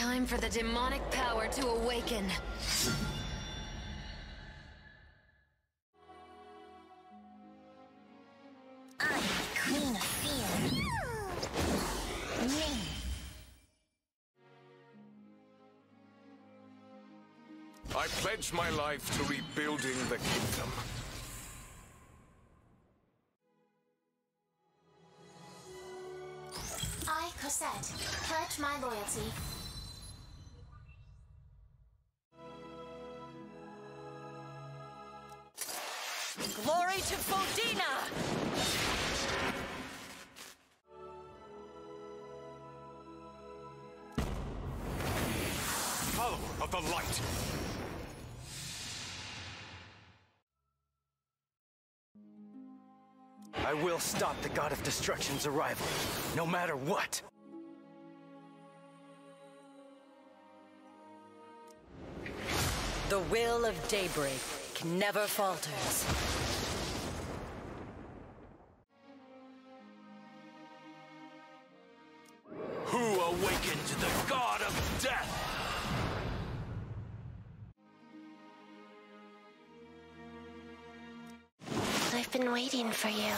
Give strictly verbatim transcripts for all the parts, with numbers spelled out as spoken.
Time for the demonic power to awaken. I'm Queen of Fear. Me. I pledge my life to rebuilding the kingdom. I, Cosette, pledge my loyalty. Glory to Fodina! Follower of the light! I will stop the God of Destruction's arrival, no matter what. The will of daybreak never falters. Who awakened the God of Death? I've been waiting for you.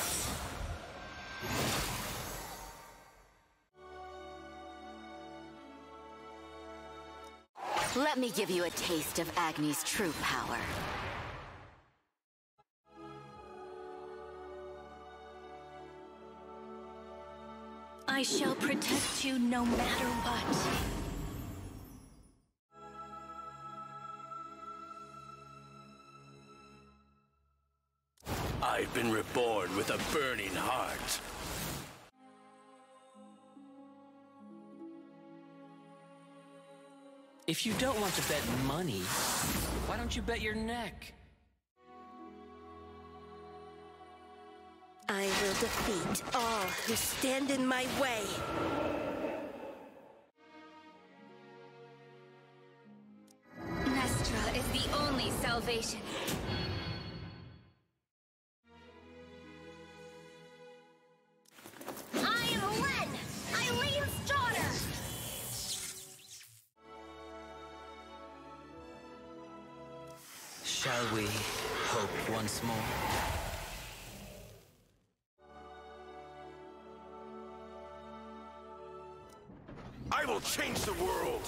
Let me give you a taste of Agni's true power. I shall protect you no matter what. I've been reborn with a burning heart. If you don't want to bet money, why don't you bet your neck? I will defeat all who stand in my way. Nestra is the only salvation. I am Len, Eileen's daughter! Shall we hope once more? I will change the world!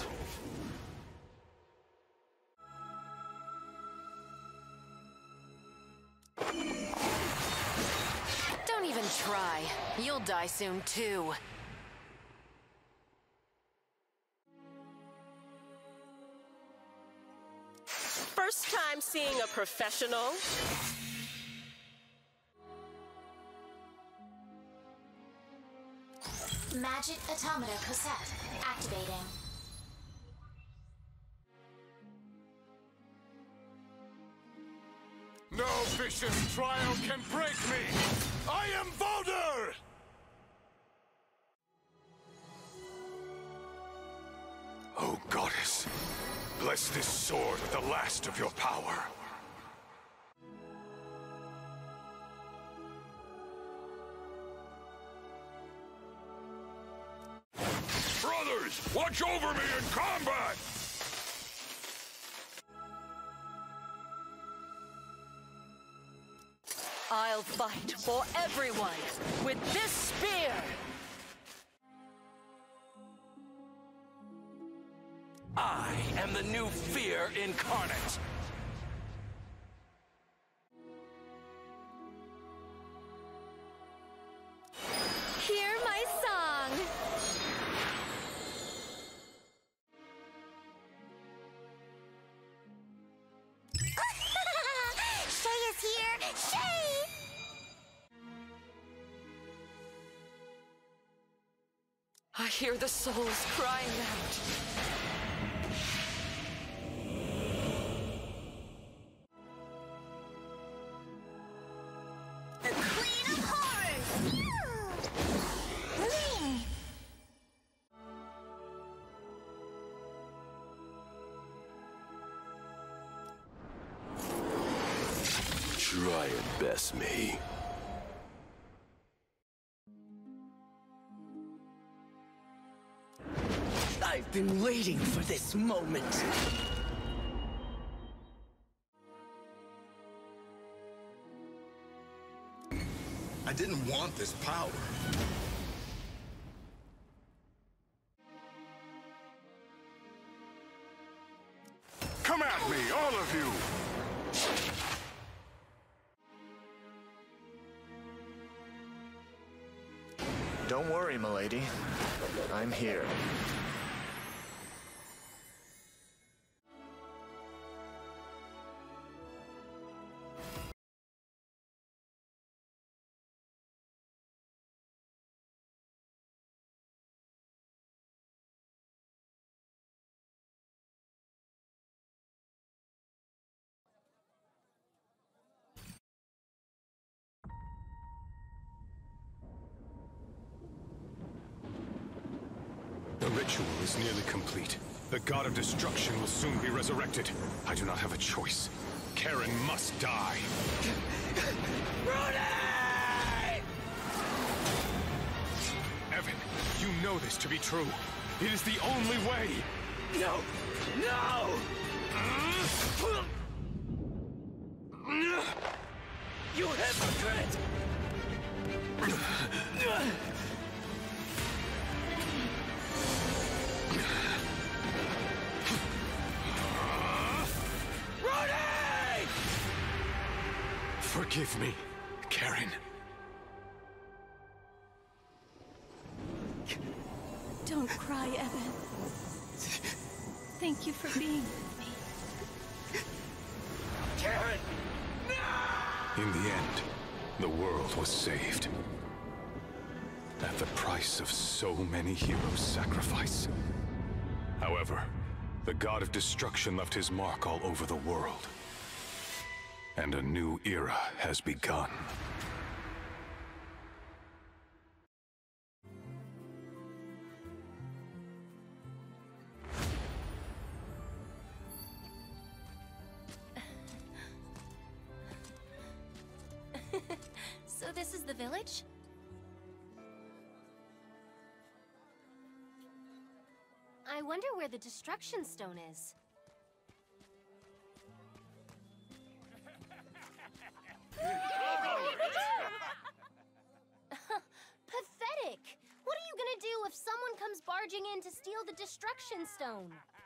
Don't even try. You'll die soon too. First time seeing a professional? Magic Automata Cosette, activating. No vicious trial can break me! I am Volder! Oh, Goddess, bless this sword with the last of your power. Brothers, watch over me in combat! I'll fight for everyone with this spear! I am the new fear incarnate. Hear my song! Shay is here! Shay! I hear the souls crying out. Queen of Horrors! Ling! Try and best me. I've been waiting for this moment. I didn't want this power. Come at me, all of you! Don't worry, milady. I'm here. The ritual is nearly complete. The god of destruction will soon be resurrected. I do not have a choice. Karen must die. Rudy! Evan, you know this to be true. It is the only way. No! No! You hypocrite! Forgive me, Karen. Don't cry, Evan. Thank you for being with me. Karen! In the end, the world was saved. At the price of so many heroes' sacrifice. However, the god of destruction left his mark all over the world. And a new era has begun. So this is the village? I wonder where the Destruction Stone is. Pathetic! What are you gonna do if someone comes barging in to steal the Destruction Stone?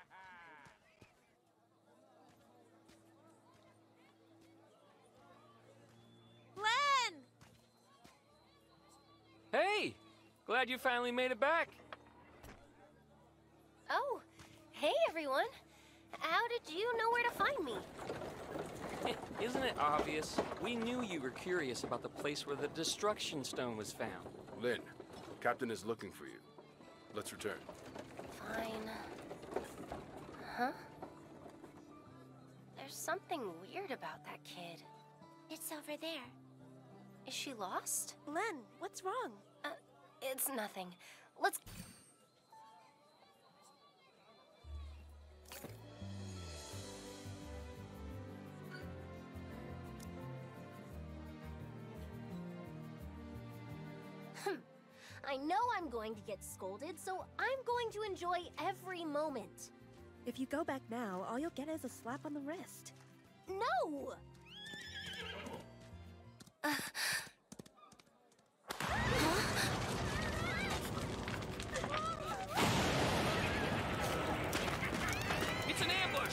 Len! Hey! Glad you finally made it back. Oh, hey everyone! How did you know where to find me? Isn't it obvious? We knew you were curious about the place where the Destruction Stone was found. Lynn, Captain is looking for you. Let's return. Fine. Huh? There's something weird about that kid. It's over there. Is she lost? Len, what's wrong? Uh, it's nothing. Let's... I know I'm going to get scolded, so I'm going to enjoy every moment. If you go back now, all you'll get is a slap on the wrist. No! Uh, It's an ambush!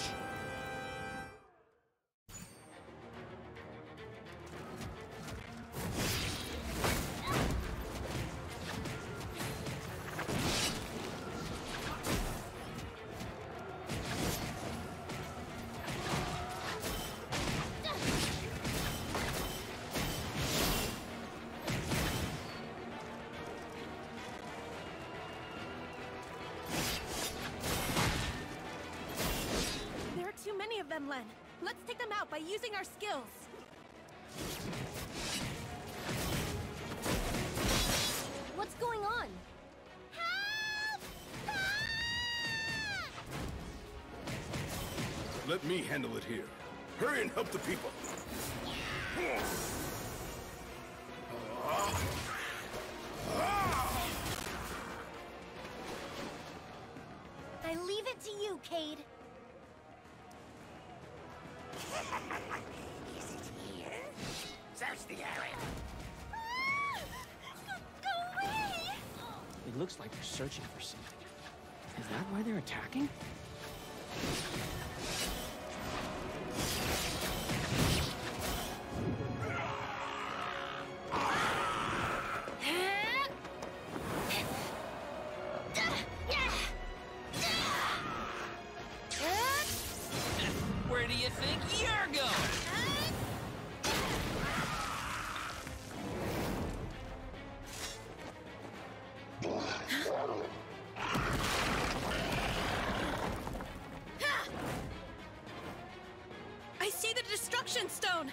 them, Len. Let's take them out by using our skills. What's going on? Let me handle it here. Hurry and help the people. I Where's the Arid? Go away! It looks like they're searching for something. Is that why they're attacking? Where do you think you're going? I see the destruction stone!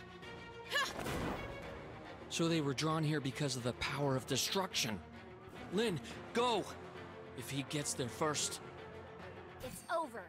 So they were drawn here because of the power of destruction. Lynn, go! If he gets there first. It's over.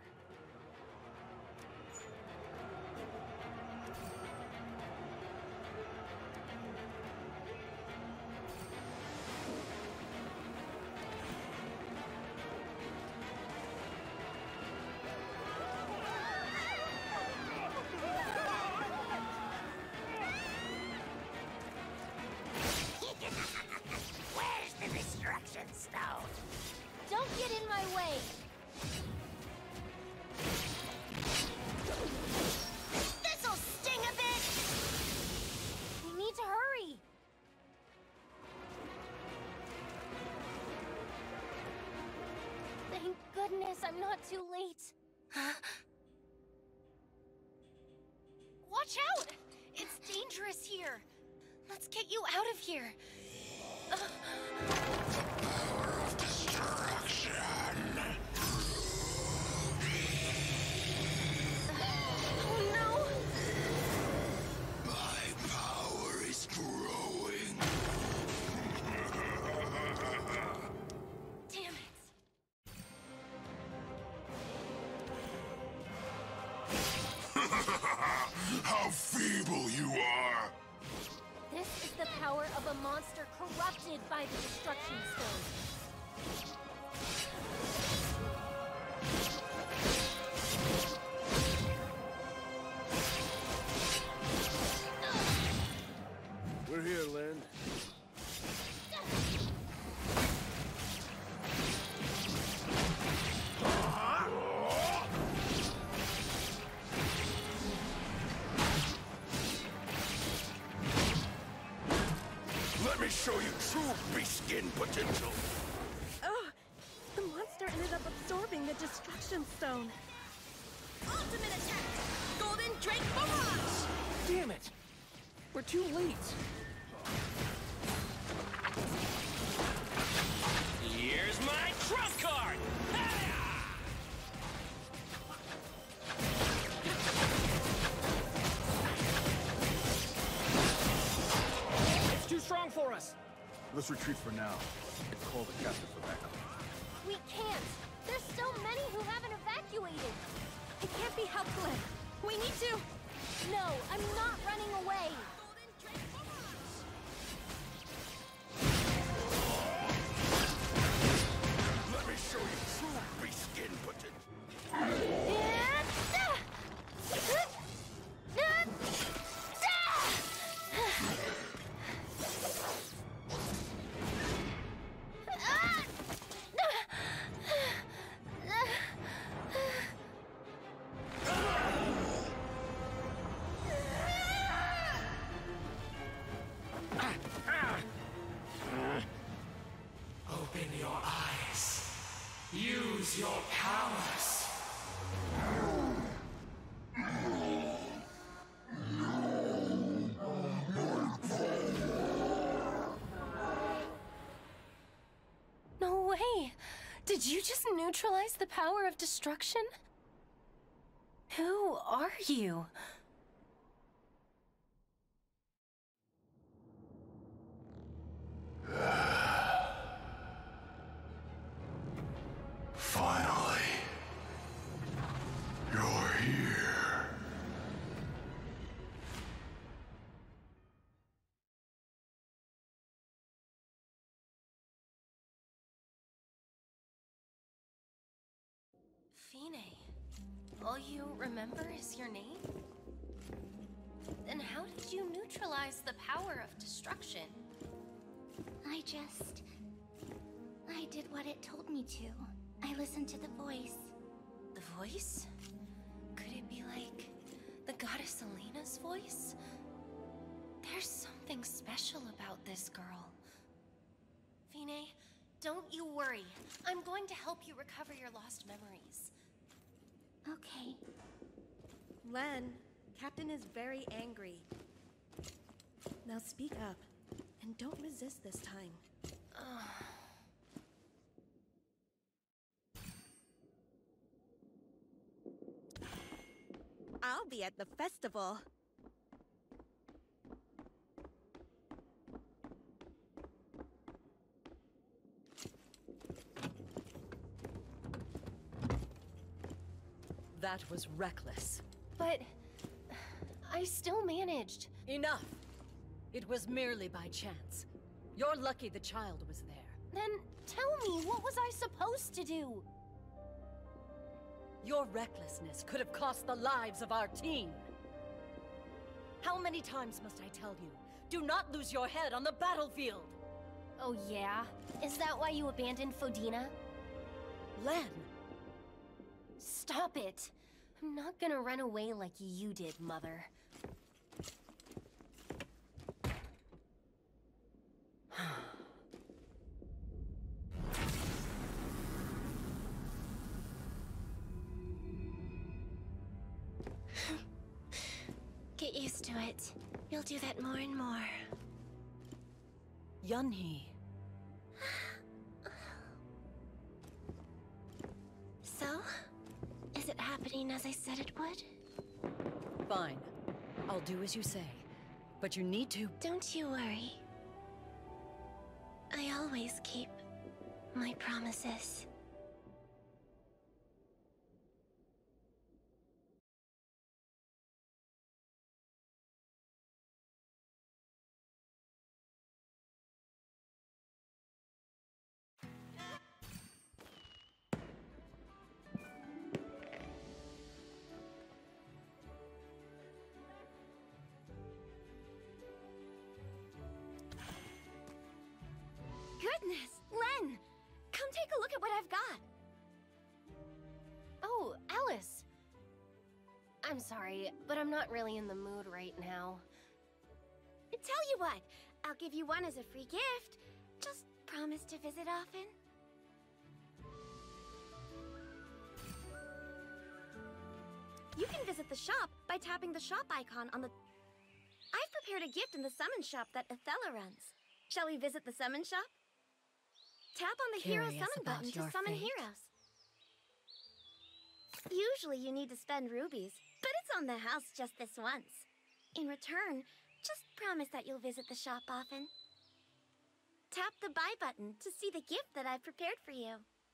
Where's the destruction stone? Don't get in my way. This'll sting a bit. We need to hurry. Thank goodness I'm not too late. Watch out! It's dangerous here. Let's get you out of here. Uh, Power of destruction. oh no! My power is growing. Damn it! How feeble you are! This is the power of a monster corrupted by the destruction stone. We're here, Lynn. Let me show you true beast-skin potential. Oh, the monster ended up absorbing the destruction stone. Ultimate attack! Golden Drake Barrage! Damn it! We're too late. Here's my trump card! It's too strong for us. Let's retreat for now and call the captain for backup. We can't. There's still many who haven't evacuated. It can't be helped, Glenn. We need to... No, I'm not running away. Golden Drake Barrage! Let me show you true beast-skin potential. Open your eyes. Use your powers. No way! Did you just neutralize the power of destruction? Who are you? Finally, you're here. Fine. All you remember is your name? Then how did you neutralize the power of destruction? I just... I did what it told me to. I listened to the voice. The voice? Could it be like the goddess Elena's voice? There's something special about this girl. Fine, don't you worry. I'm going to help you recover your lost memories. Okay. Len, Captain is very angry. Now speak up, and don't resist this time. I'll be at the festival. That was reckless. But I still managed. Enough! It was merely by chance. You're lucky the child was there. Then tell me, what was I supposed to do? Your recklessness could have cost the lives of our team. How many times must I tell you? Do not lose your head on the battlefield! Oh yeah? Is that why you abandoned Fodina? Len! Stop it! I'm not gonna run away like you did, Mother. Get used to it. You'll do that more and more. Yunhee. So? Is it happening as I said it would? Fine. I'll do as you say. But you need to... Don't you worry. I always keep my promises. Goodness! Len! Come take a look at what I've got! Oh, Alice! I'm sorry, but I'm not really in the mood right now. Tell you what, I'll give you one as a free gift. Just promise to visit often. You can visit the shop by tapping the shop icon on the... I've prepared a gift in the summon shop that Athella runs. Shall we visit the summon shop? Tap on the Curious hero summon button to your summon fate. heroes. Usually you need to spend rubies, but it's on the house just this once. In return, just promise that you'll visit the shop often. Tap the buy button to see the gift that I've prepared for you.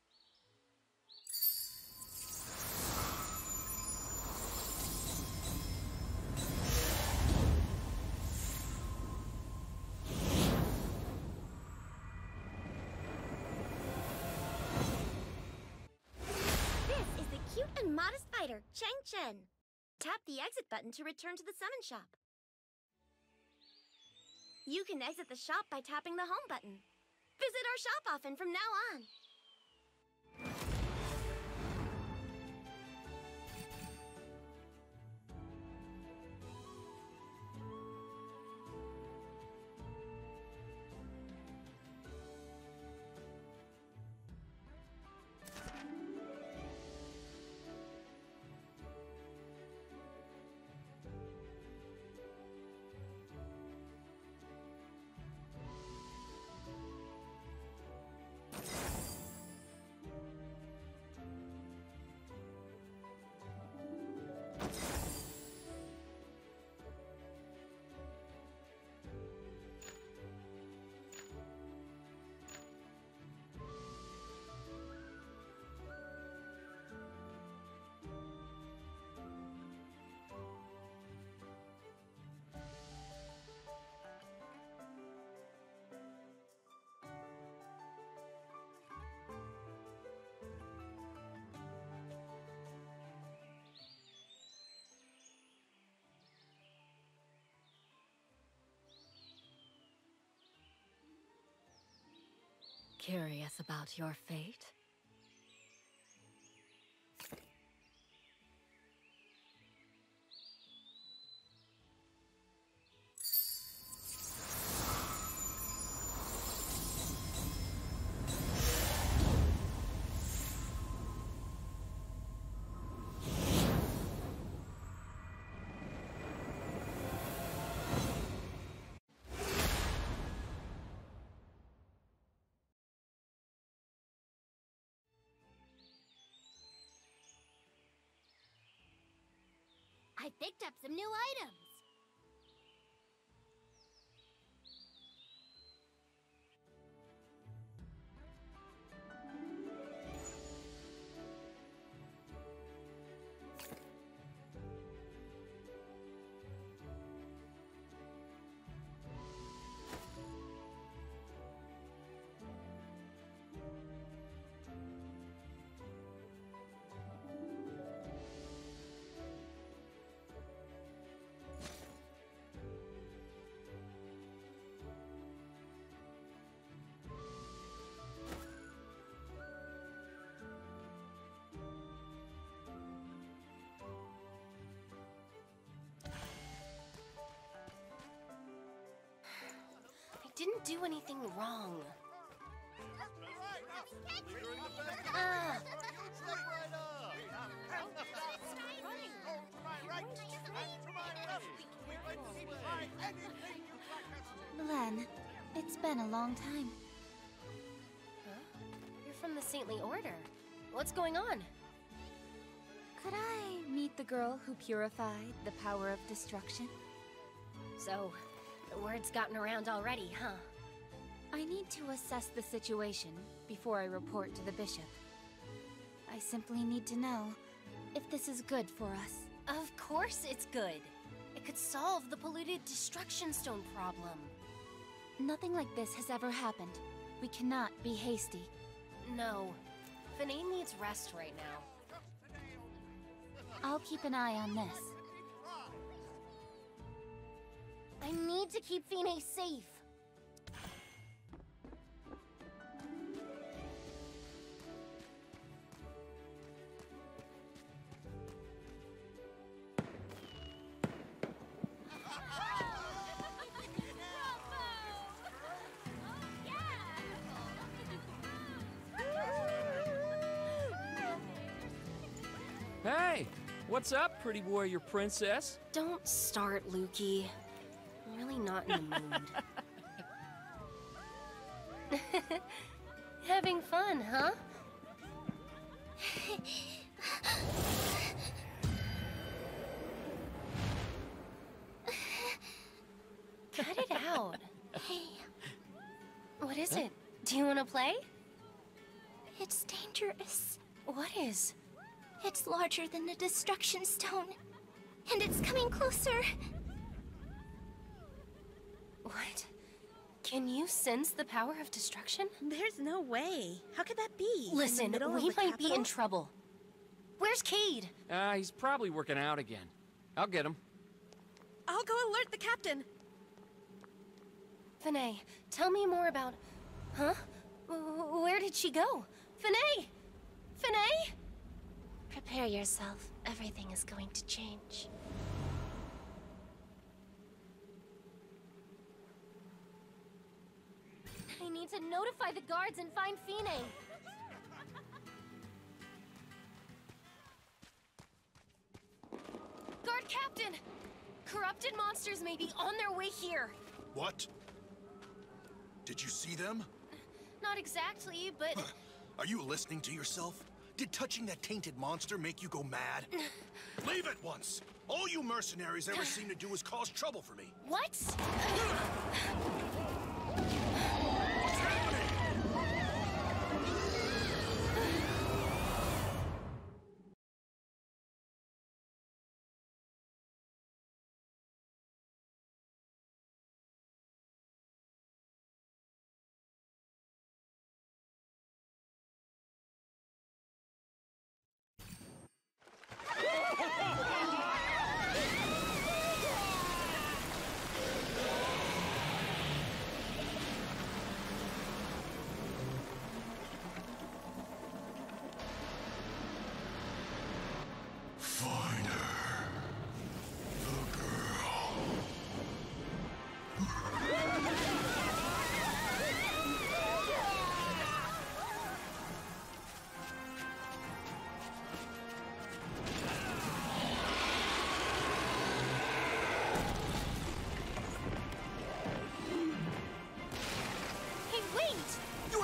Cute and modest fighter, Chang Chen. Tap the exit button to return to the summon shop. You can exit the shop by tapping the home button. Visit our shop often from now on. curious about your fate? I picked up some new items. Didn't do anything wrong. Ah. Len, it's been a long time. Huh? You're from the Saintly Order. What's going on? Could I meet the girl who purified the power of destruction? So, the word's gotten around already, huh? I need to assess the situation before I report to the bishop. I simply need to know if this is good for us. Of course it's good. It could solve the polluted destruction stone problem. Nothing like this has ever happened. We cannot be hasty. No. Finet needs rest right now. I'll keep an eye on this. I need to keep Finet safe. Hey! What's up, pretty warrior princess? Don't start, Lukey. I'm really not in the mood. Having fun, huh? Cut it out. Hey. What is it? Do you want to play? It's dangerous. What is? It's larger than the Destruction Stone. And it's coming closer. What? Can you sense the power of destruction? There's no way. How could that be? Listen, we might be in trouble. Where's Cade? Ah, uh, he's probably working out again. I'll get him. I'll go alert the captain. Finet, tell me more about... Huh? Where did she go? Finet! Finet! Prepare yourself. Everything is going to change. I need to notify the guards and find Finet. Guard Captain! Corrupted monsters may be on their way here. What? Did you see them? Not exactly, but... Are you listening to yourself? Did touching that tainted monster make you go mad? Leave at once! All you mercenaries ever seem to do is cause trouble for me. What? What's happening?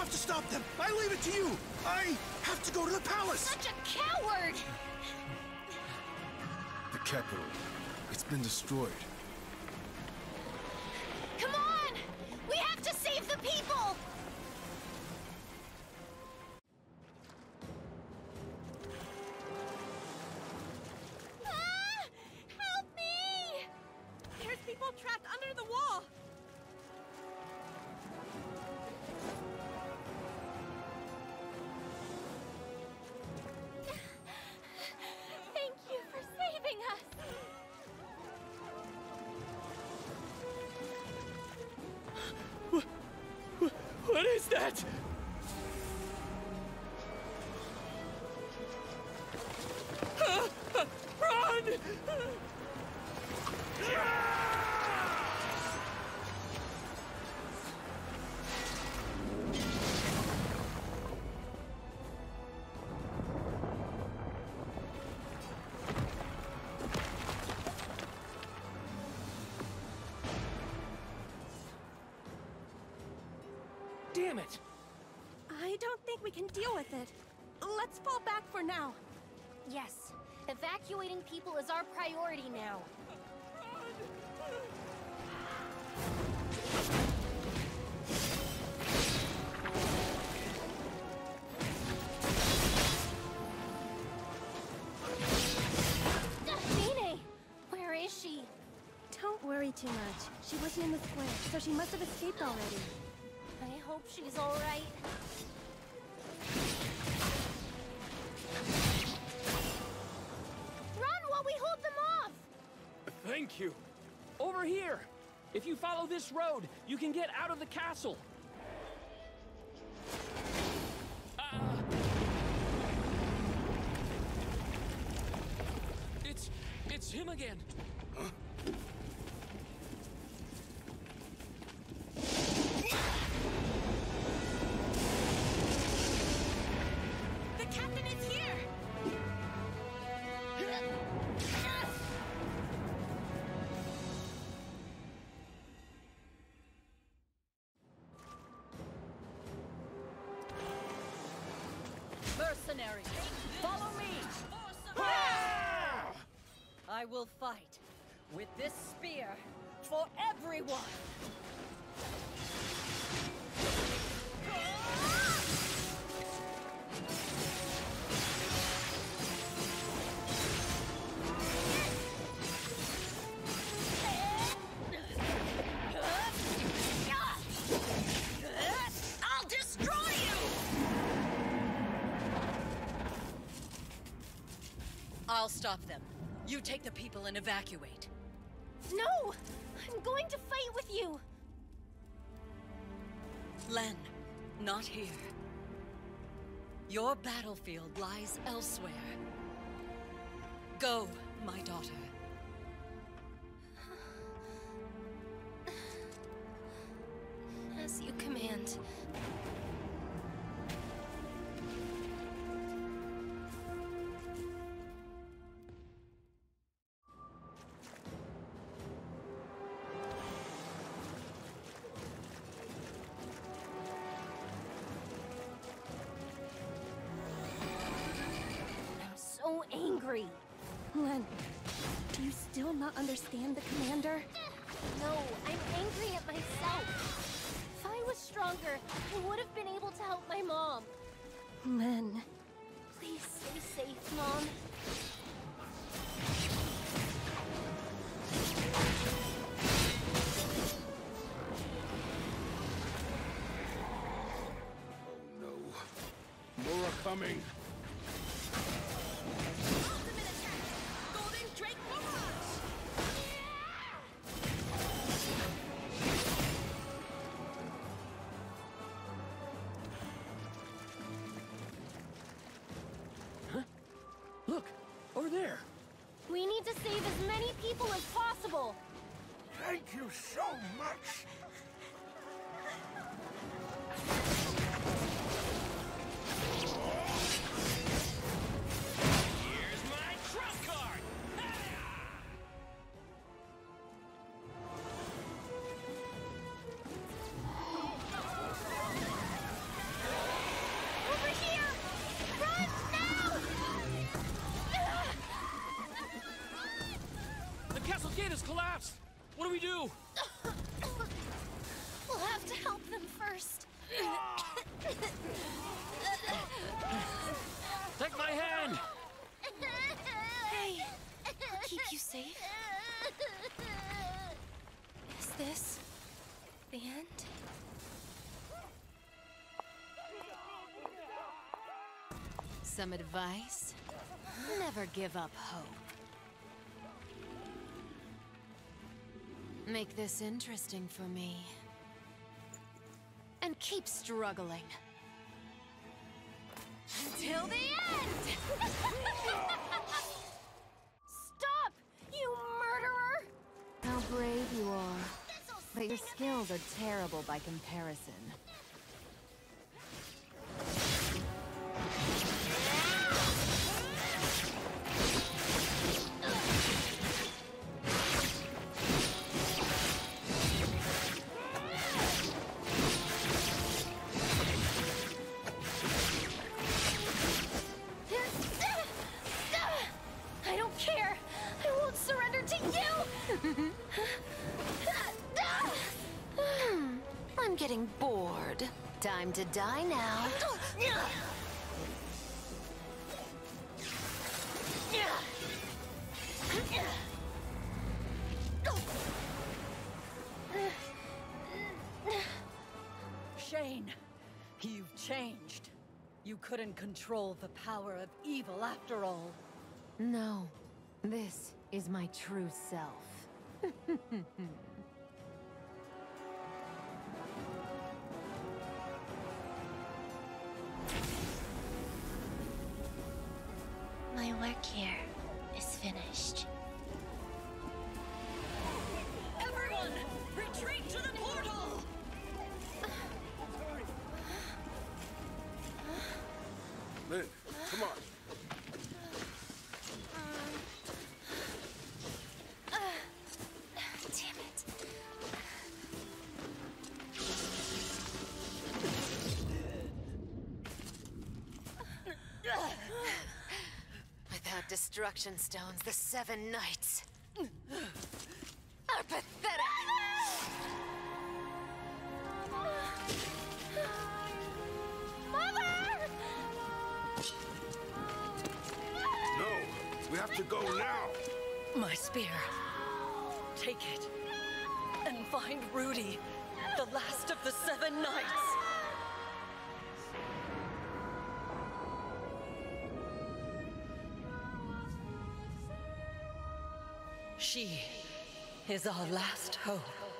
have to stop them. I leave it to you. I have to go to the palace. Such a coward! The capital. It's been destroyed. Come on! We have to save the people! Ah! Help me! There's people trapped under the wall. Thank you for saving us! What is that? Ah, ah, run! Damn it! I don't think we can deal with it. Let's fall back for now. Yes, evacuating people is our priority now. Fine! Where is she? Don't worry too much. She wasn't in the square, so she must have escaped already. I hope she's all right. Run while we hold them off! Thank you. Over here! If you follow this road, you can get out of the castle. Uh, it's... it's him again. Huh? The captain is here! Mercenaries, follow me! I will fight with this spear for everyone! I'll destroy you! I'll stop them. You take the people and evacuate. No! I'm going to fight with you! Len, not here. Your battlefield lies elsewhere. Go, my daughter. As you command. I'm so angry. Len, do you still not understand the commander? No, I'm angry at myself. If I was stronger, I would have been able to help my mom. Len. Please stay safe, Mom. No. More are coming. Ultimate attack! Golden Drake Barrage! Huh? Look, over there. We need to save as many people as possible. Thank you so much. Here's my trump card! The end? Some advice? Never give up hope. Make this interesting for me. And keep struggling. Until the end! Stop, you murderer! How brave you are. But your skills are terrible by comparison. I don't care! I won't surrender to you! I'm getting bored. Time to die now. Shane, you've changed. You couldn't control the power of evil after all. No, this is my true self. My work here is finished. Everyone, retreat to the portal! Lynn, come on. Damn it. Without destruction stones, the Seven Knights are pathetic. No, we have to go now. My spear. Take it. And find Rudy, the last of the Seven Knights. She is our last hope.